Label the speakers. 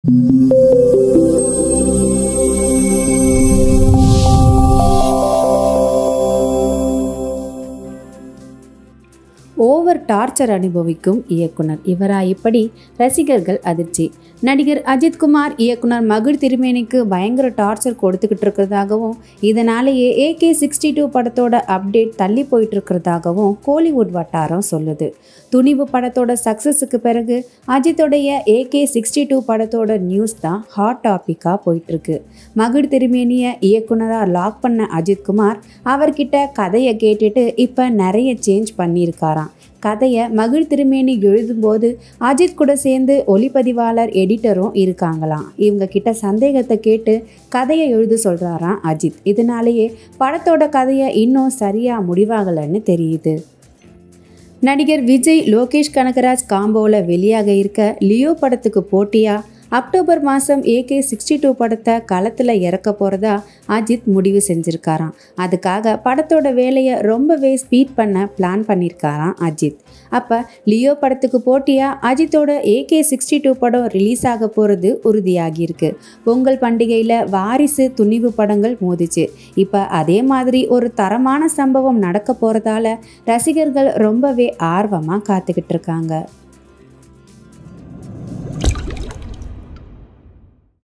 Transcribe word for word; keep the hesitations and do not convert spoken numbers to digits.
Speaker 1: Over torture அனுபவிக்கும் இயக்குனர் இவரா இப்படி ரசிகர்கள் அதிர்ச்சி. நடிகர் அஜித்குமார் இயக்குனர் மகிழ் திருமேனிக்கு பயங்கர டார்ச்சர் கொடுத்துக்கிட்டு இருக்கிறதாகவும் இதனாலேயே ஏகே சிக்ஸ்டி டூ படத்தோட அப்டேட் தள்ளி போயிட்டு இருக்கிறதாகவும் கோலிவுட் வட்டாரம் சொல்லுது. துணிவு படத்தோட சக்ஸஸுக்கு பிறகு அஜித்தோடைய ஏகே சிக்ஸ்டி டூ படத்தோட நியூஸ் தான் ஹாட் டாப்பிக்காக போயிட்டுருக்கு. மகிழ் திருமேனியை இயக்குனராக லாக் பண்ண அஜித்குமார் அவர்கிட்ட கதையை கேட்டுட்டு இப்போ நிறைய சேஞ்ச் பண்ணியிருக்காராம். கதையை மகிழ் திருமேனி எழுதும்போது அஜித் கூட சேர்ந்து ஒளிப்பதிவாளர் எடிட்டரும் இருக்காங்களாம். இவங்க கிட்ட சந்தேகத்தை கேட்டு கதையை எழுத சொல்கிறாராம் அஜித். இதனாலேயே படத்தோட கதையை இன்னும் சரியாக முடிவாகலைன்னு தெரியுது. நடிகர் விஜய் லோகேஷ் கனகராஜ் காம்போவில் வெளியாக இருக்க லியோ படத்துக்கு போட்டியாக அக்டோபர் மாதம் ஏகே சிக்ஸ்டி டூ படத்தை களத்தில் இறக்க போகிறதா அஜித் முடிவு செஞ்சுருக்காராம். அதுக்காக படத்தோட வேலையை ரொம்பவே ஸ்பீட் பண்ண பிளான் பண்ணியிருக்காராம் அஜித். அப்போ லியோ படத்துக்கு போட்டியாக அஜித்தோட ஏகே சிக்ஸ்டி டூ படம் ரிலீஸ் ஆக போகிறது உறுதியாகியிருக்கு. பொங்கல் பண்டிகையில் வாரிசு துணிவு படங்கள் மோதிச்சு. இப்போ அதே மாதிரி ஒரு தரமான சம்பவம் நடக்க போகிறதால ரசிகர்கள் ரொம்பவே ஆர்வமாக காத்துக்கிட்டு இருக்காங்க.